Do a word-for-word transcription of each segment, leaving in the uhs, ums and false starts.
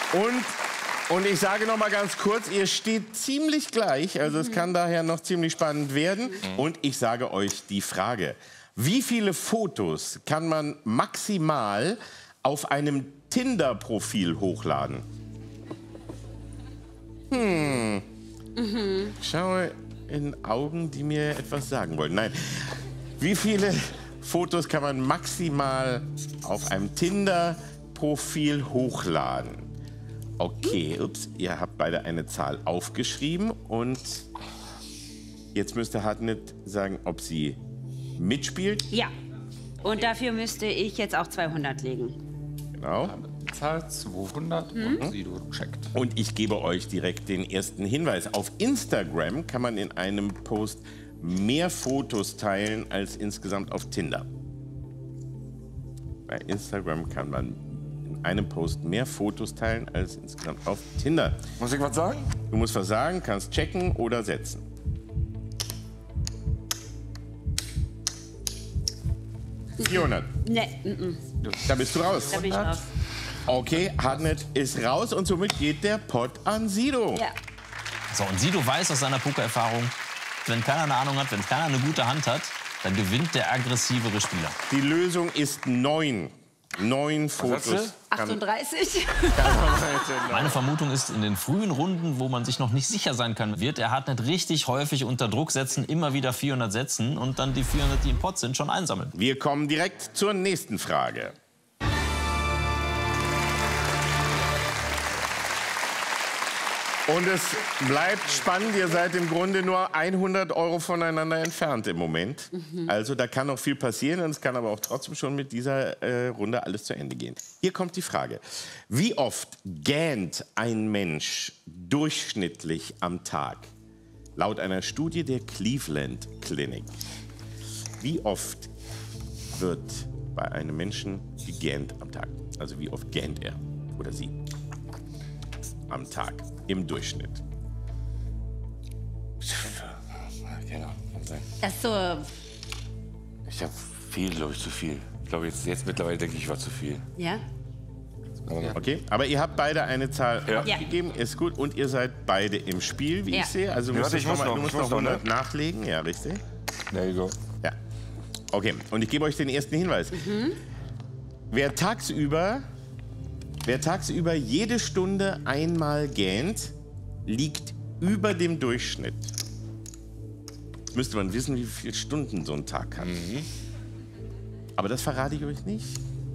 Und, und ich sage noch mal ganz kurz, ihr steht ziemlich gleich, also es kann daher noch ziemlich spannend werden. Und ich sage euch die Frage, wie viele Fotos kann man maximal auf einem Tinder-Profil hochladen? Hm. Mhm. Ich schaue in Augen, die mir etwas sagen wollen. Nein. Wie viele Fotos kann man maximal auf einem Tinder-Profil hochladen? Okay, ups, ihr habt beide eine Zahl aufgeschrieben und jetzt müsste Hartnett sagen, ob sie mitspielt. Ja, und dafür müsste ich jetzt auch zweihundert legen. Genau. Zahl zweihundert mhm. und Sido checkt. Und ich gebe euch direkt den ersten Hinweis. Auf Instagram kann man in einem Post mehr Fotos teilen als insgesamt auf Tinder. Bei Instagram kann man in einem Post mehr Fotos teilen als insgesamt auf Tinder. Muss ich was sagen? Du musst was sagen, kannst checken oder setzen. vierhundert. Nee, mm -mm. Da bist du raus. Da bin ich raus. Okay, Hartnett ist raus und somit geht der Pott an Sido. Ja. So, und Sido weiß aus seiner Pokererfahrung, wenn keiner eine Ahnung hat, wenn keiner eine gute Hand hat, dann gewinnt der aggressivere Spieler. Die Lösung ist neun. Neun Fotos. achtunddreißig. Meine Vermutung ist, in den frühen Runden, wo man sich noch nicht sicher sein kann, wird er Hartnett richtig häufig unter Druck setzen, immer wieder vierhundert setzen und dann die vierhundert, die im Pott sind, schon einsammeln. Wir kommen direkt zur nächsten Frage. Und es bleibt spannend. Ihr seid im Grunde nur hundert Euro voneinander entfernt im Moment. Mhm. Also da kann noch viel passieren. Und es kann aber auch trotzdem schon mit dieser äh, Runde alles zu Ende gehen. Hier kommt die Frage. Wie oft gähnt ein Mensch durchschnittlich am Tag? Laut einer Studie der Cleveland Clinic. Wie oft wird bei einem Menschen gegähnt am Tag? Also wie oft gähnt er oder sie am Tag im Durchschnitt? Genau, kann sein. Das ist so. Ich habe viel, glaube ich, zu viel. Ich glaube, jetzt, jetzt mittlerweile denke ich, war zu viel. Ja? Okay, aber ihr habt beide eine Zahl Ja. abgegeben, ist gut. Und ihr seid beide im Spiel, wie Ja. ich sehe. Also Ja, musst warte, ich du noch muss mal, noch, du musst ich noch muss noch, hundert ne? nachlegen, ja, richtig? There you go. Ja. Okay, und ich gebe euch den ersten Hinweis. Mhm. Wer tagsüber, wer tagsüber jede Stunde einmal gähnt, liegt über dem Durchschnitt. Jetzt müsste man wissen, wie viele Stunden so ein Tag hat. Mhm. Aber das verrate ich euch nicht.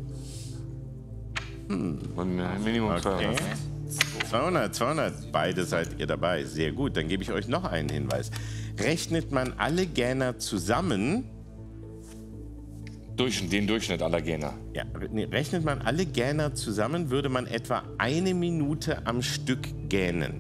Hm. Und Minimum Okay. zweihundert. zweihundert, zweihundert, beide seid ihr dabei. Sehr gut, dann gebe ich euch noch einen Hinweis. Rechnet man alle Gähner zusammen, Durch, den Durchschnitt aller Gähner. ja, nee, rechnet man alle Gähner zusammen, würde man etwa eine Minute am Stück gähnen.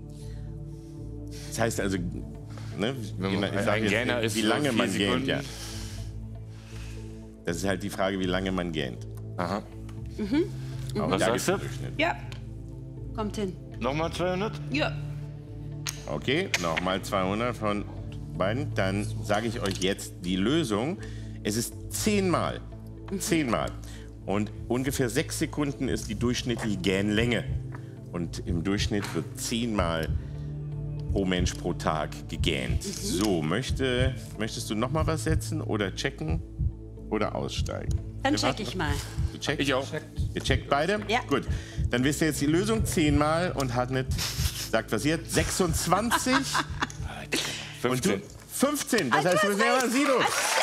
Das heißt also, ne, Wenn man- ich sag ein jetzt, Gähner ist wie so lange vier man Sekunden. gähnt. Ja. Das ist halt die Frage, wie lange man gähnt. Aha. Auch Was da sagst du? gibt's einen Durchschnitt. Ja. Kommt hin. Nochmal zweihundert? Ja. Okay, nochmal zweihundert von beiden. Dann sage ich euch jetzt die Lösung. Es ist zehnmal. Zehnmal. Und ungefähr sechs Sekunden ist die durchschnittliche Gähnlänge. Und im Durchschnitt wird zehnmal pro Mensch pro Tag gegähnt. So, möchte, möchtest du noch mal was setzen oder checken oder aussteigen? Dann check ich mal. Du checkst? Ich auch. Ihr checkt beide? Ja. Gut. Dann wisst ihr jetzt die Lösung zehnmal und Hartnett sagt, was ihr? sechsundzwanzig. Und du? fünfzehn. fünfzehn. Das Ah, heißt, du du hast bist recht. selber Sido.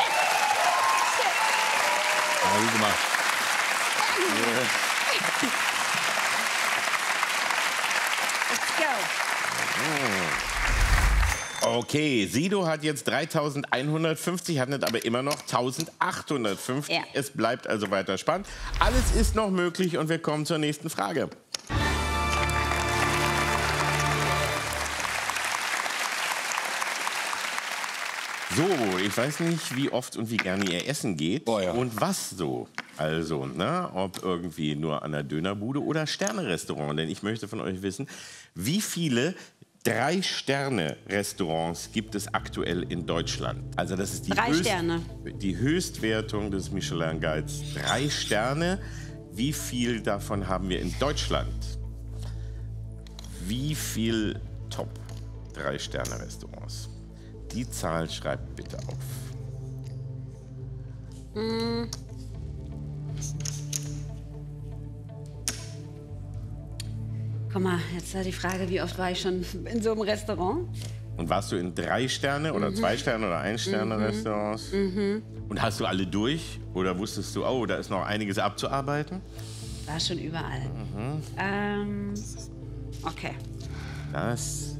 Ja, gut gemacht. Let's go. Okay, Sido hat jetzt dreitausendeinhundertfünfzig, Hartnett aber immer noch eintausendachthundertfünfzig. Ja. Es bleibt also weiter spannend. Alles ist noch möglich und wir kommen zur nächsten Frage. So, ich weiß nicht, wie oft und wie gerne ihr essen geht Oh ja. und was so. Also, ne, ob irgendwie nur an der Dönerbude oder Sterne-Restaurant. Denn ich möchte von euch wissen, wie viele Drei-Sterne-Restaurants gibt es aktuell in Deutschland? Also das ist die, Drei Höchst, Sterne. die Höchstwertung des Michelin Guides. Drei Sterne. Wie viel davon haben wir in Deutschland? wie viel Top drei Sterne Restaurants? Die Zahl schreibt bitte auf. Mm. Guck mal, jetzt ist die Frage, wie oft war ich schon in so einem Restaurant? Und warst du in drei Sterne oder Mhm. zwei Sterne oder ein Sterne Restaurants? Mhm. Und hast du alle durch? Oder wusstest du, oh, da ist noch einiges abzuarbeiten? War schon überall. Mhm. Ähm, okay. Das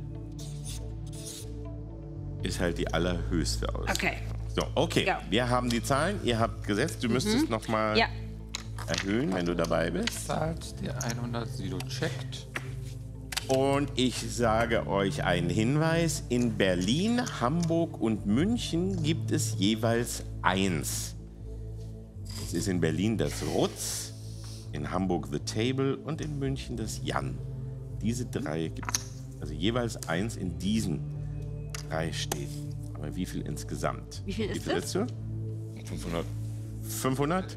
ist halt die allerhöchste aus. Okay. So, okay. Ja. Wir haben die Zahlen. Ihr habt gesetzt. Du müsstest Mhm. noch mal Ja. erhöhen, wenn du dabei bist. Zahlt der hundert, Sido checkt. Und ich sage euch einen Hinweis. In Berlin, Hamburg und München gibt es jeweils eins. Es ist in Berlin das Rutz, in Hamburg The Table und in München das Jan. Diese drei gibt es. Also jeweils eins in diesen drei Städten. Aber wie viel insgesamt? Wie viel ist wie viel das? du? fünfhundert. fünfhundert?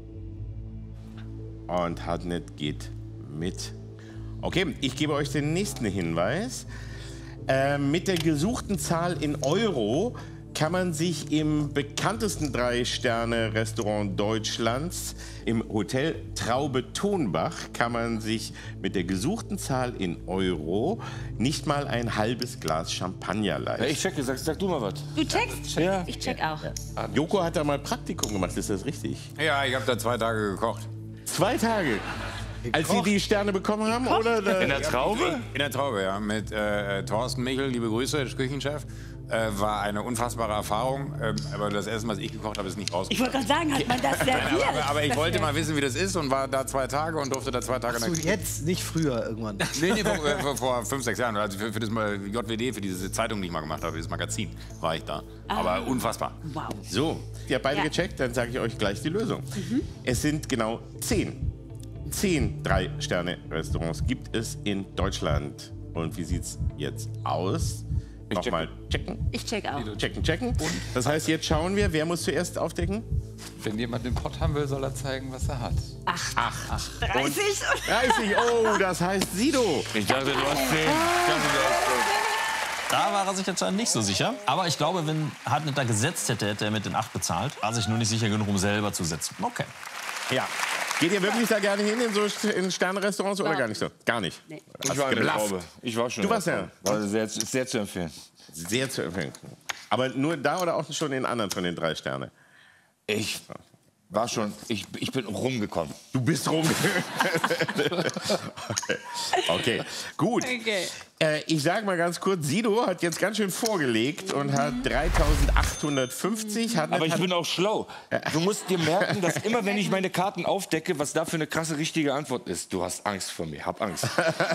Und Hartnett geht mit. Okay, ich gebe euch den nächsten Hinweis. Äh, mit der gesuchten Zahl in Euro kann man sich im bekanntesten Drei-Sterne-Restaurant Deutschlands, im Hotel Traube Tonbach, kann man sich mit der gesuchten Zahl in Euro nicht mal ein halbes Glas Champagner leisten. Ja, ich checke, sag, sag du mal was. Du checkst? Ja. Ich check auch. Joko hat da mal Praktikum gemacht, ist das richtig? Ja, ich habe da zwei Tage gekocht. Zwei Tage? Als Sie die Sterne bekommen haben? Oder? In der Traube? In der Traube, ja. Mit äh, Thorsten Michel, liebe Grüße, der Küchenchef. Äh, war eine unfassbare Erfahrung. Ähm, aber das erste Mal, was ich gekocht habe, ist nicht Ich rausgekommen. wollte gerade sagen, hat man das serviert? Aber, aber ich Das wollte wär- mal wissen, wie das ist und war da zwei Tage und durfte da zwei Tage in Ach der so, Küche. jetzt, nicht früher irgendwann. Nee, nee, vor, vor, vor fünf, sechs Jahren. Also für, für das mal J W D, für diese Zeitung, die ich mal gemacht habe, dieses Magazin, war ich da. Aber unfassbar. Wow. So, ihr habt beide Ja. gecheckt, dann sage ich euch gleich die Lösung. Es sind genau zehn. Zehn Drei-Sterne-Restaurants gibt es in Deutschland. Und wie sieht's jetzt aus? Ich Nochmal checken. Ich check auch. Checken, checken. Das heißt, jetzt schauen wir, wer muss zuerst aufdecken? Wenn jemand den Pott haben will, soll er zeigen, was er hat. Acht. Acht. dreißig. dreißig, oh, das heißt Sido. Ich dachte, du hast zehn. Ich dachte, du hast zehn. Da war er sich jetzt nicht so sicher. Aber ich glaube, wenn Hartnett da gesetzt hätte, hätte er mit den acht bezahlt. War sich nur nicht sicher genug, um selber zu setzen. Okay. Ja. Geht ihr wirklich da gerne hin in so in Sterne-Restaurants oder gar nicht so? Gar nicht. Nee. Ich war in der geblufft. Traube. Ich war schon Du in der warst ja- Traube. War sehr, sehr zu empfehlen. Sehr zu empfehlen. Aber nur da oder auch schon in anderen von den drei Sterne? Ich war schon, ich, ich bin rumgekommen. Du bist rum. okay. okay, gut. Okay. Äh, ich sage mal ganz kurz, Sido hat jetzt ganz schön vorgelegt und hat dreitausendachthundertfünfzig. Hat Aber ich hat, bin auch schlau. Du musst dir merken, dass immer, wenn ich meine Karten aufdecke, was da für eine krasse richtige Antwort ist. Du hast Angst vor mir, hab Angst.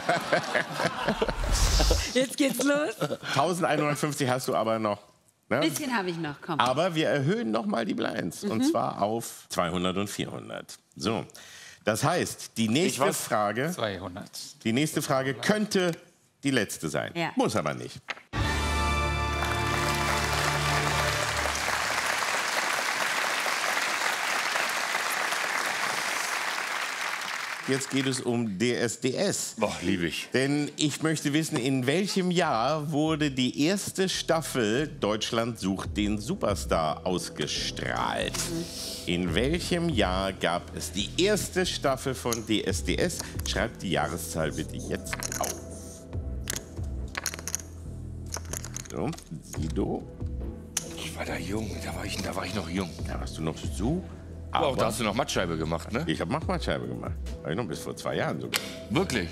Jetzt geht's los. eintausendeinhundertfünfzig hast du aber noch. Ne? Ein bisschen habe ich noch. Komm. Aber wir erhöhen noch mal die Blinds. Und zwar auf zweihundert und vierhundert. So. Das heißt, die nächste weiß. Frage, zweihundert. die nächste Frage könnte die letzte sein. Ja. Muss aber nicht. Jetzt geht es um D S D S. Boah, liebe ich. Denn ich möchte wissen, in welchem Jahr wurde die erste Staffel Deutschland sucht den Superstar ausgestrahlt? In welchem Jahr gab es die erste Staffel von D S D S? Schreibt die Jahreszahl bitte jetzt auf. So, Sido. Ich war da jung, da war ich, da war ich noch jung. Da warst du noch so. Aber auch da hast du noch Mattscheibe gemacht, ne? Ich habe Machmatscheibe gemacht. War ich noch bis vor zwei Jahren sogar. Wirklich?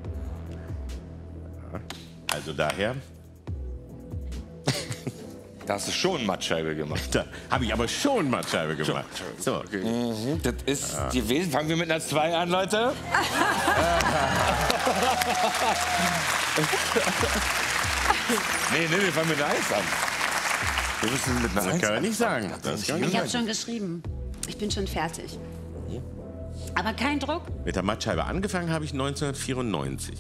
Also daher, Da hast du schon Mattscheibe gemacht. da habe ich aber schon Matscheibe gemacht. So, Mhm, das ist gewesen. Fangen wir mit einer zwei an, Leute. nee, nee, wir fangen mit einer eins an. Wir müssen mit einer das eins kann er an. nicht sagen. Das kann er Ich nicht habe sagen. schon geschrieben. Ich bin schon fertig. Aber kein Druck. Mit der Mattscheibe angefangen habe ich neunzehnhundertvierundneunzig.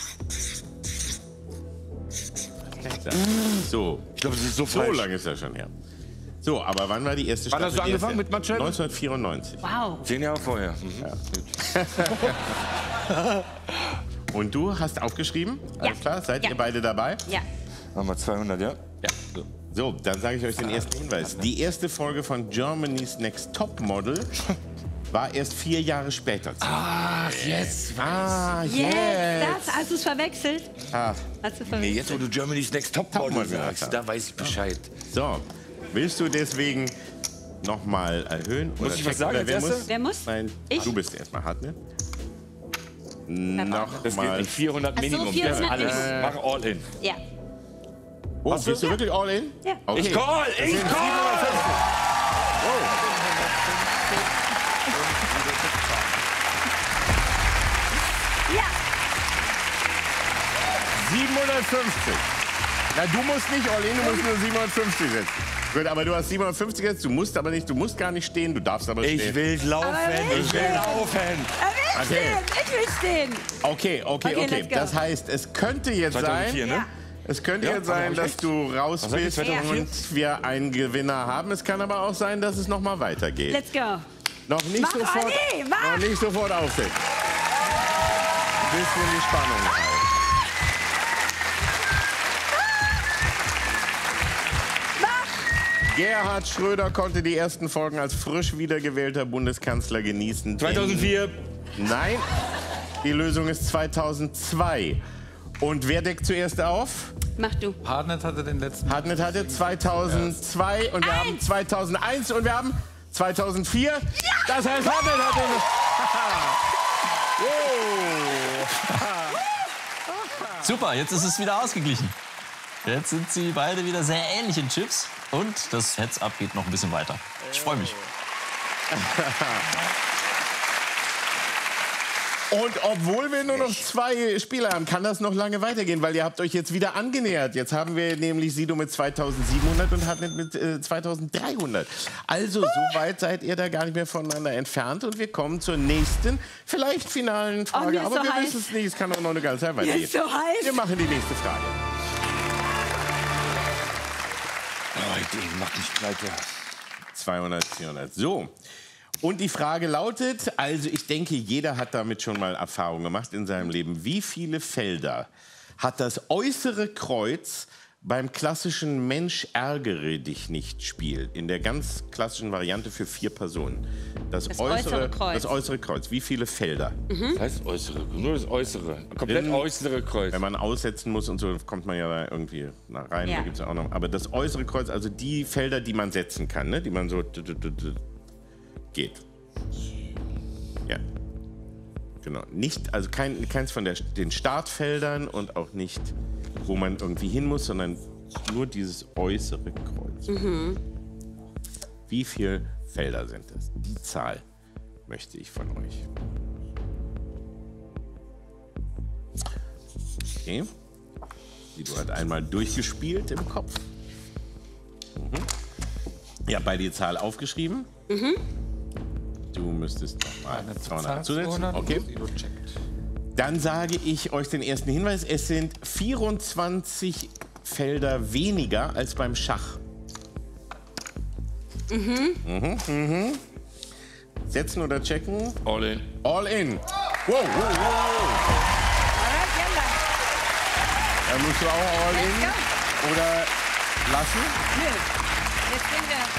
So, Ich glaube, das ist so so falsch. lange ist das schon her. So, aber wann war die erste Wann Staffel? hast du Die erste- angefangen mit Mattscheibe? neunzehnhundertvierundneunzig. Wow. Zehn Jahre vorher. Mhm. Und du hast aufgeschrieben? Alles Ja. klar, seid Ja. ihr beide dabei? Ja. Machen wir zweihundert, ja? Ja. So, dann sage ich euch den ersten Hinweis. Die erste Folge von Germany's Next Top Model war erst vier Jahre später. Ach, yes. Ah, Jetzt, yes. das, hast du es verwechselt? Ah, Hast du Nee, verwechselt? jetzt, wo du Germany's Next Top Model Topmodel sagst, sagst. da weiß ich Bescheid. so, willst du deswegen noch mal erhöhen? Muss oder ich was checken? sagen Oder als wer Erster? muss? Wer muss? Nein, Ich? du bist erstmal hart, ne? Noch Das geht mal. nicht. vierhundert Ach so, Minimum. vierhundert alles. Minimum. Mach all in. Ja. Oh, Hast du? bist du wirklich all in? Ja. Okay. Ich call, Das ich sind call! siebenhundertfünfzig. Ja. siebenhundertfünfzig. Na, du musst nicht all in, du musst nur siebenhundertfünfzig setzen. Gut, aber du hast siebenhundertfünfzig jetzt, du musst aber nicht, du musst gar nicht stehen, du darfst aber stehen. Ich will laufen, Aber ich will ich- laufen. Er will Okay. stehen. Ich will stehen. Okay, okay, Okay, okay. let's go. Das heißt, es könnte jetzt zweitausendvier, sein, ne? Ja. es könnte Ja, jetzt hab sein, ich dass recht? du raus Was sag ich, bist zweitausendvier? und wir einen Gewinner haben. Es kann aber auch sein, dass es noch mal weitergeht. Let's go. Noch nicht Mach, sofort, Olli, mach! noch nicht sofort aufsetzen. Ein bisschen die Spannung halten. Gerhard Schröder konnte die ersten Folgen als frisch wiedergewählter Bundeskanzler genießen. zweitausendvier. Nein, die Lösung ist zweitausendzwei. Und wer deckt zuerst auf? Mach du. Hardnet hatte den letzten. Hartnett hatte zweitausendzwei und wir Eins. haben zweitausendeins und wir haben zweitausendvier. Das heißt, Hartnett hat den... Super, jetzt ist es wieder ausgeglichen. Jetzt sind sie beide wieder sehr ähnlich in Chips. Und das Heads-up geht noch ein bisschen weiter. Ich freue mich. Und obwohl wir nur noch zwei Spieler haben, kann das noch lange weitergehen, weil ihr habt euch jetzt wieder angenähert. Jetzt haben wir nämlich Sido mit zweitausendsiebenhundert und Hartnett mit äh, zweitausenddreihundert. Also so weit seid ihr da gar nicht mehr voneinander entfernt. Und wir kommen zur nächsten, vielleicht finalen Frage. mir ist Aber so wir heiß. wissen es nicht, es kann auch noch eine ganze Zeit Mir weitergehen. ist so heiß. Wir machen die nächste Frage. Oh, die macht mich pleite. zweihundert, vierhundert. So. Und die Frage lautet, also ich denke, jeder hat damit schon mal Erfahrung gemacht in seinem Leben. Wie viele Felder hat das äußere Kreuz beim klassischen Mensch ärgere dich nicht Spiel? In der ganz klassischen Variante für vier Personen. Das, Das äußere Kreuz. Das äußere Kreuz. Wie viele Felder? Das heißt äußere, nur das äußere. Komplett In- äußere Kreuz. Wenn man aussetzen muss und so, kommt man ja da irgendwie nach rein. Ja. Da gibt's ja auch noch. Aber das äußere Kreuz, also die Felder, die man setzen kann, ne? Die man so d- d- d- d- geht. Ja. Genau. Nicht, also kein, keins von der, den Startfeldern und auch nicht, wo man irgendwie hin muss, sondern nur dieses äußere Kreuz. Wie viele Felder sind das? Die Zahl möchte ich von euch. Okay. Du hat einmal durchgespielt im Kopf. Mhm. Ja, bei die Zahl aufgeschrieben. Du müsstest noch mal zweihundert zusetzen. Okay. Dann sage ich euch den ersten Hinweis. Es sind vierundzwanzig Felder weniger als beim Schach. Mhm. Mhm. Mhm. Setzen oder checken? All in. All in. Wow, wow, wow. Da musst du auch all in Let's oder lassen? Nö. Jetzt gehen wir.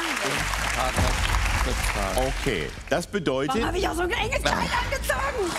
Was machen wir? Okay, das bedeutet... Warum habe ich auch so ein enges Kleid angezogen?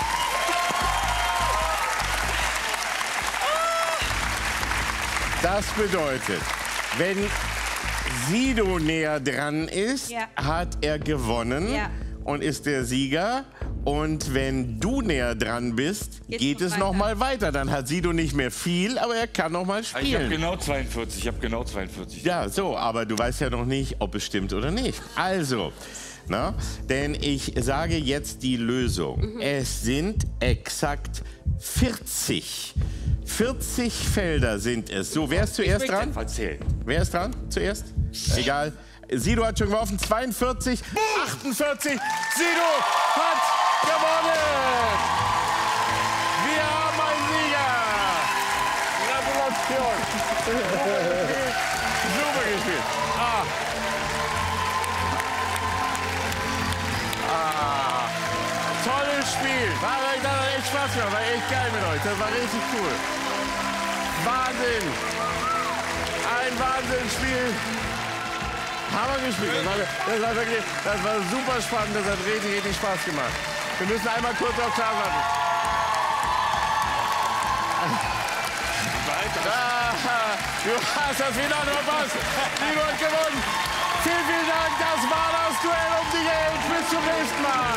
Das bedeutet, wenn Sido näher dran ist, Ja. hat er gewonnen Ja. und ist der Sieger. Und wenn du näher dran bist, Geht's geht noch es weiter. noch mal weiter. Dann hat Sido nicht mehr viel, aber er kann noch mal Ich habe spielen. genau zweiundvierzig. Ich habe genau zweiundvierzig. Ja, so, aber du weißt ja noch nicht, ob es stimmt oder nicht. Also, na, denn ich sage jetzt die Lösung. Es sind exakt vierzig. vierzig Felder sind es. So, wer ist zuerst dran? Erzählen. Wer ist dran zuerst? Egal. Sido hat schon geworfen. zweiundvierzig, achtundvierzig. Sido hat gewonnen. Wir haben einen Sieger. Gratulation. Super gespielt. Ah. Ah. Tolles Spiel. War, das hat echt Spaß gemacht, war echt geil mit euch. Das war richtig cool. Wahnsinn. Ein Wahnsinnsspiel. Hammer gespielt. Das war, das, war wirklich, das war super spannend. Das hat richtig, richtig Spaß gemacht. Wir müssen einmal kurz auch klar machen. Ah, du hast das Finale verpasst. Niemand gewonnen. Vielen, vielen Dank. Das war das Duell um die Geld. Bis zum nächsten Mal.